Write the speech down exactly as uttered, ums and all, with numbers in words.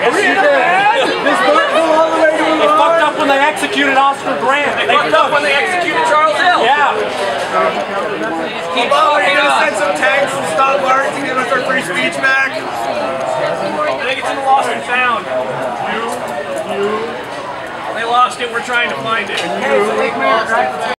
Yes, you did. This boat flew all the way to the They fucked up when they executed Oscar Grant. They fucked up when they executed Charles Hill. Yeah. Keep Oh, on, are you gonna send some tanks and stop Martin to give us our free speech back? I think it's in the lost and found. You, you. They lost it. We're trying to find it. Hey, so